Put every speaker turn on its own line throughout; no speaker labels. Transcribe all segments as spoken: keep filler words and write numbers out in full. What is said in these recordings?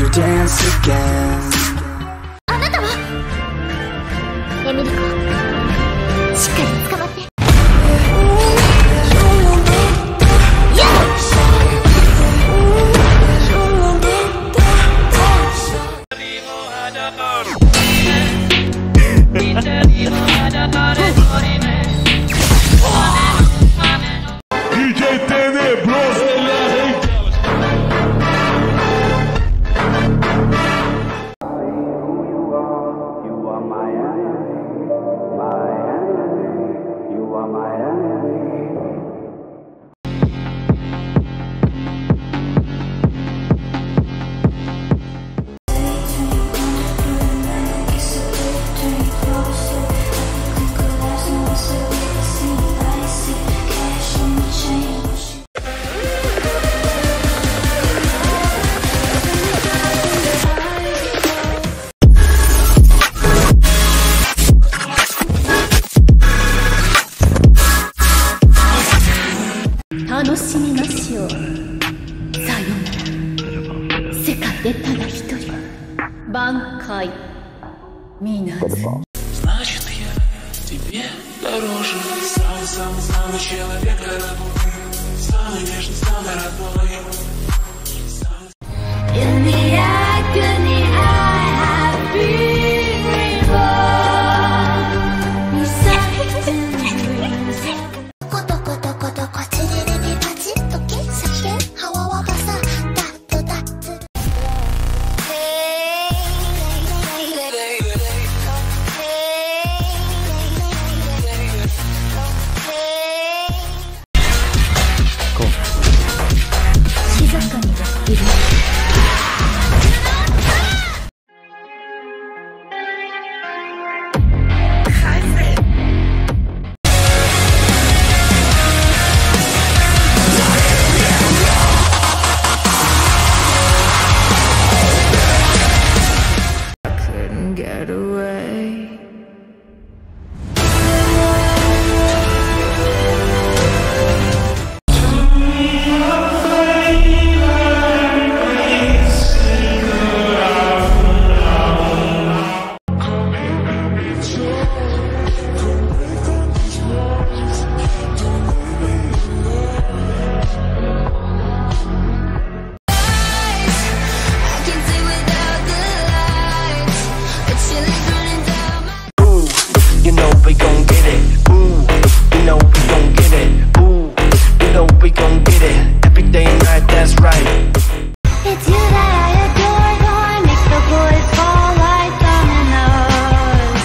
dance again.
あなたはエミリコ、しっかり捕まって。
楽しみましょう。さよなら。世界でただ一人。挽回。皆さん。
Значит, я тебе дороже. Самый-самый-самый человек родной. Самый нежный, самый родной.
In the agony I have been reborn. Beside the wings of
コトコトコトこちりりにパチッとキッシャケハワワバサダットダッツ。
静かにできる。
Get away.
You know we gon' get it. Ooh, you know we gon' get it. Ooh, you know we gon' get it. Every day and night, that's right.
It's you that I adore, boy, makes the boys fall like dominoes.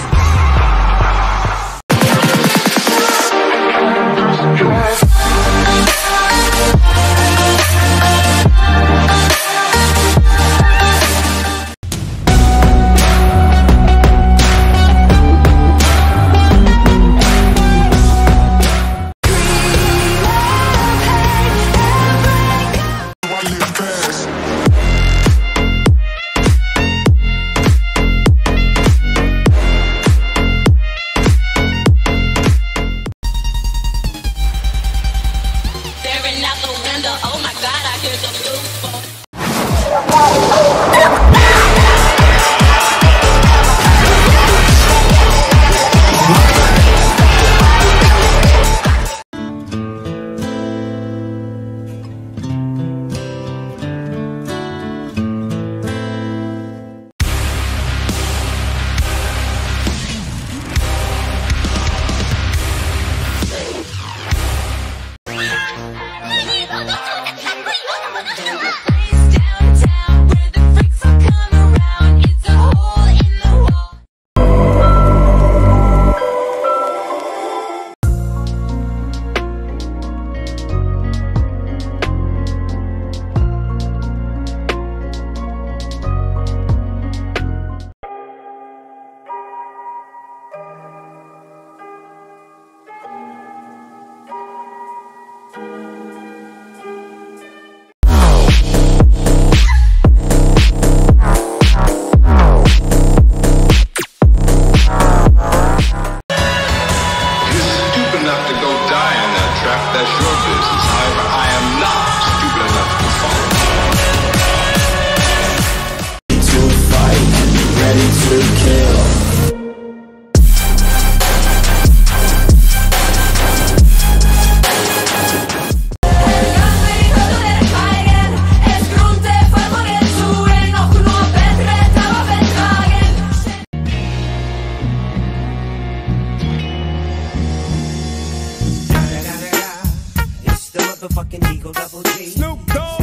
motherfucking Eagle Double G. Snoop Dogg.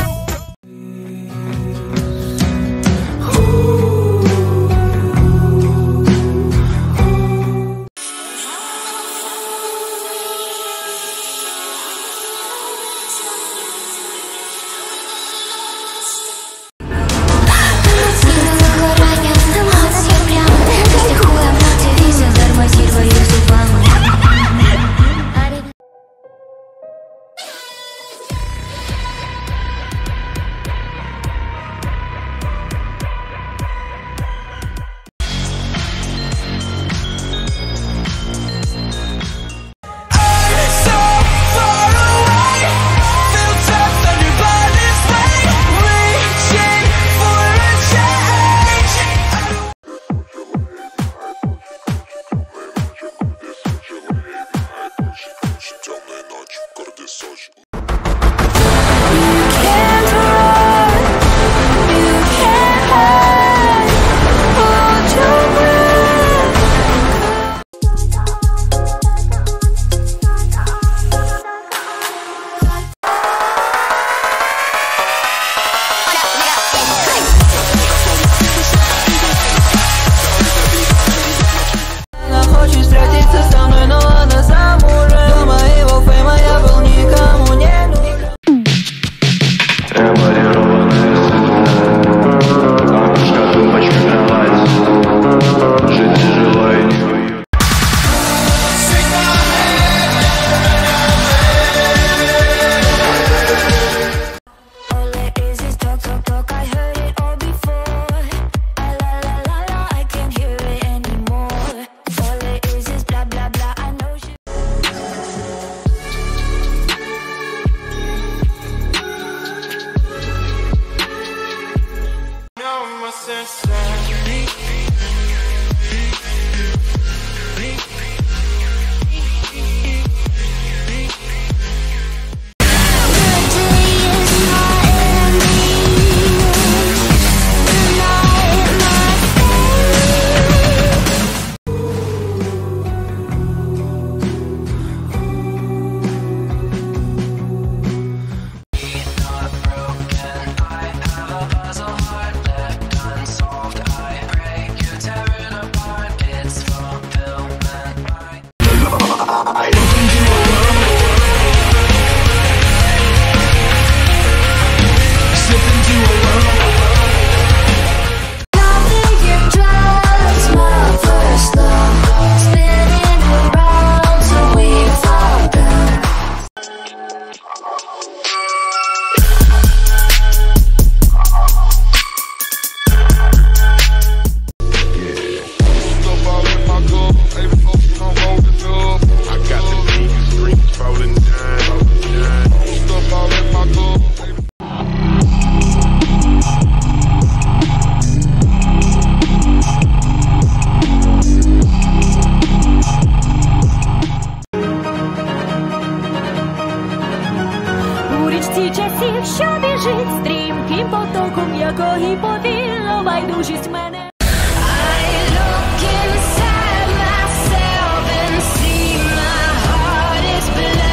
що біжить стрімким потоком, якої повільно байдужість мене. I look inside myself and see my heart is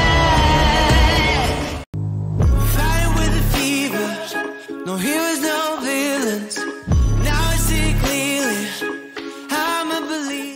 black.
Flying with the fever, no heroes, no villains. Now I see clearly, I'm a believer.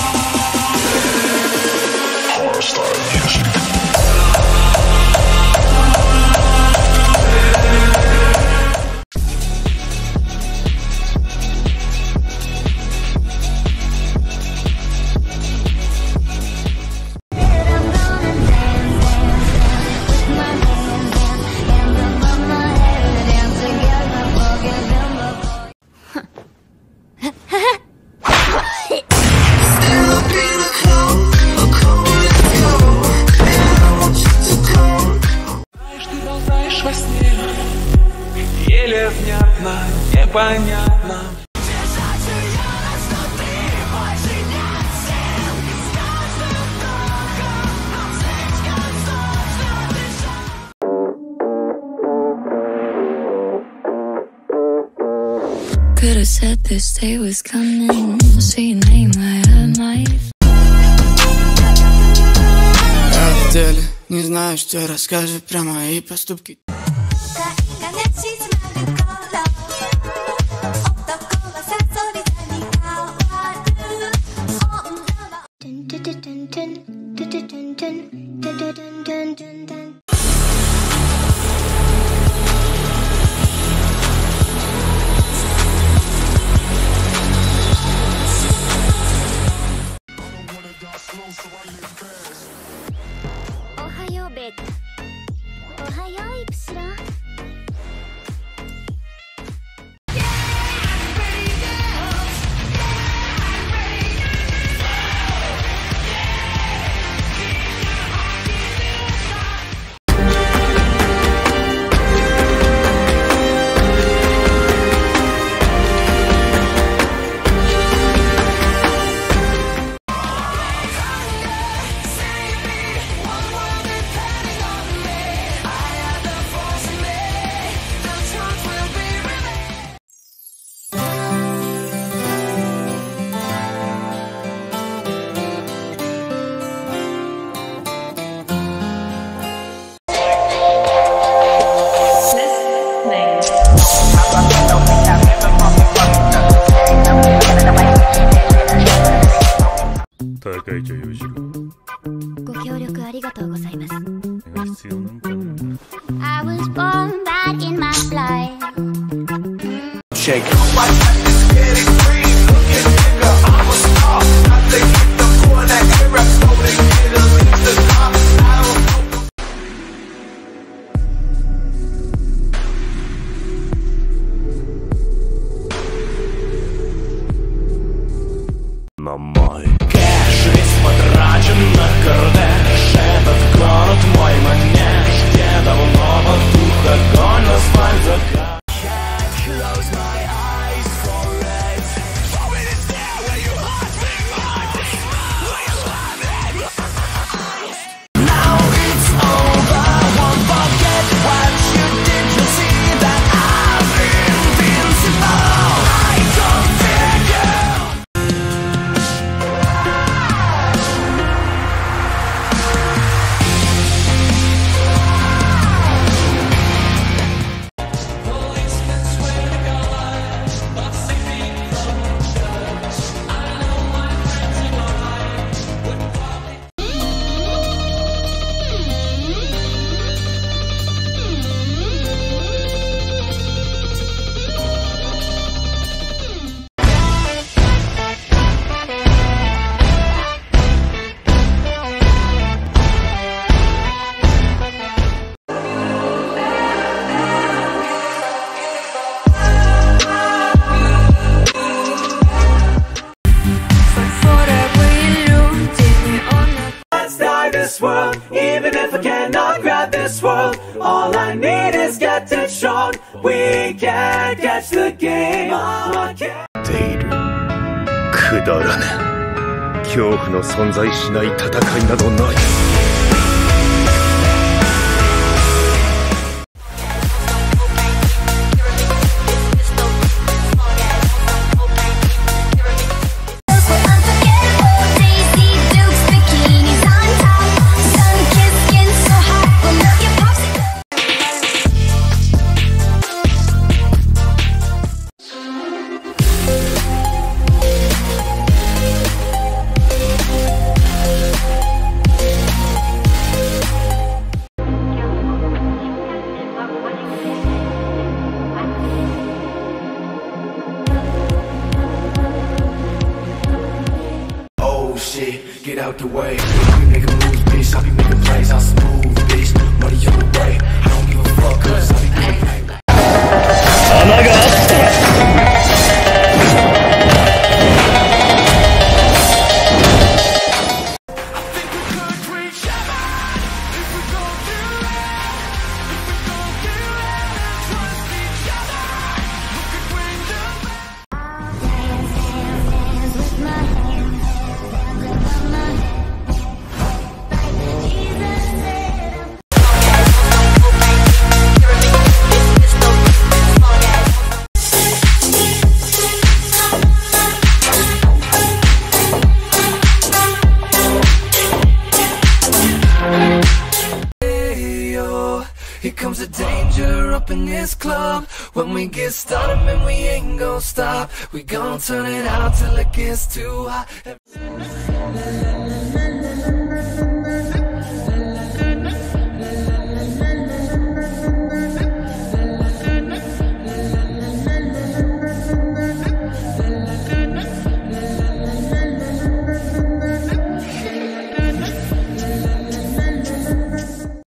Во сне еле внятно, непонятно.
Could have said this day was coming. Say your name right at night.
Я в деле.
Не знаю, что расскажет про мои поступки.
Охайо, бет. Охайо, ипсра. I was born bad in my life.
Shake.
На май.
Кэш весь потрачен на кордеш. Этот город мой манеж, где давно потух огонь в асфальт закат. World, even if I cannot grab this world, all I need is get it strong. We can't catch the game. I can't.
ているくだらぬ恐怖の存在しない戦いなどない。
Get out the way. We making moves, bitch. I be making plays. I'm smooth, bitch. Money on the way. I don't give a fuck, cause I be getting paid.
Here comes the danger up in this club. When we get started, man, we ain't gon' stop. We gon' turn it out till it gets too hot.